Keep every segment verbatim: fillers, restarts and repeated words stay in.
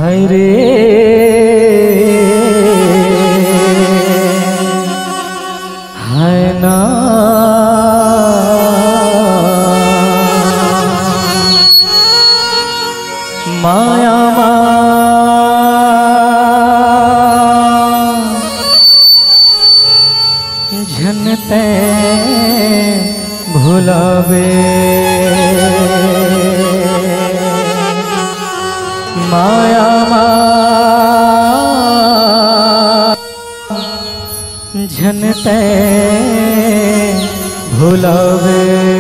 हाय रे हाय ना माया झनते भुलावे माया झनते भुलावे।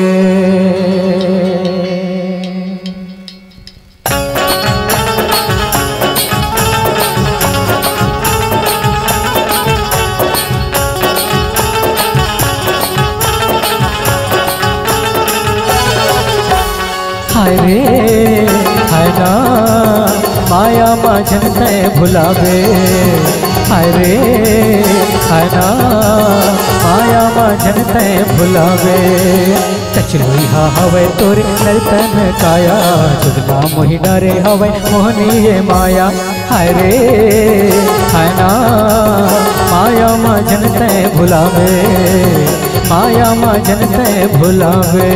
हाय रे हाय ना माया झनते भुलावे। हाय रे हाय ना माया झनते भुलावे। चचलोई हा हवे तोरे नर्तन काया जुगला मोहि डरे हवे मोहनी ये माया। हाय रे हाय ना माया झनते भुलावे माया झनते भुलावे।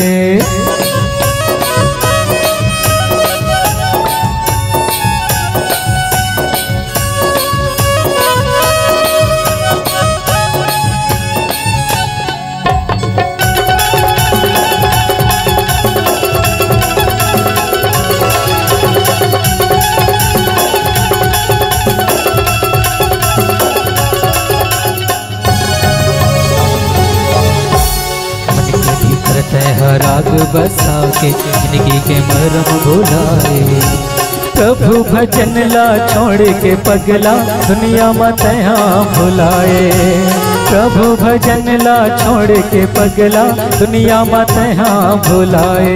राग बसा के जिंदगी के मरम भुलाए। प्रभु भजन ला छोड़ के पगला दुनिया मत यहाँ भुलाए। प्रभु भजन ला छोड़ के पगला दुनिया मत यहाँ भुलाए।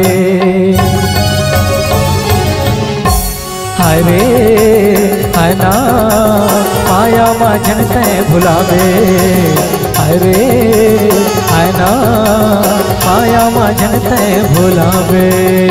हाय रे हाय ना माया झनते भुलावे। हाय रे हाय ना माया झनते भुलावे।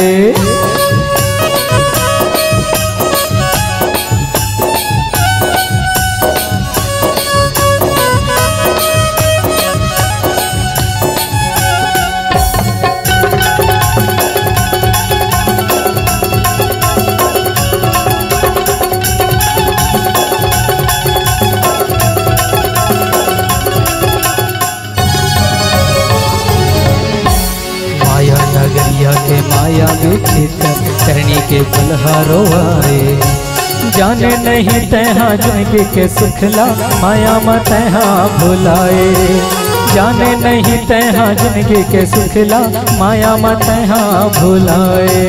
के माया विचित करनी के बलहारो आए। जाने नहीं तहाँ जिंदगी के सुखला माया मत यहाँ भुलाए। जाने नहीं तहाँ जिंदगी के सुखला माया मत यहाँ भुलाए।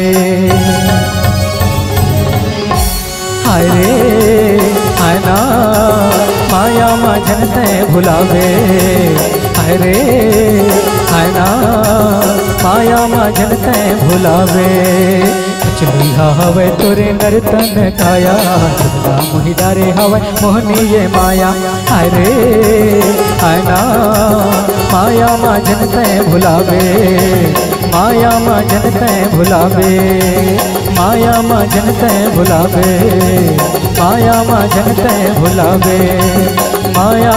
हाय रे हाय ना माया झनते भुलावे। हाय रे हाय ना माया झनते भुलावे। चलुई हा हवे तोरे नर्तन काया जुगला मोहि डारे हवे मोहनी ये माया। हाय रे हाय ना माया झनते भुलावे माया झनते भुलावे माया झनते भुलावे माया झनते भुलावे माया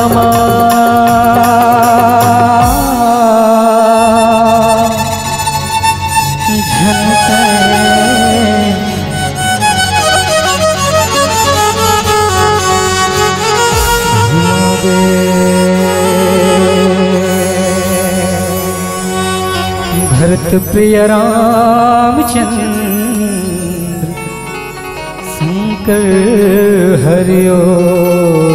झनते भरत प्रिय रामचंद्र शंकर हरिओ।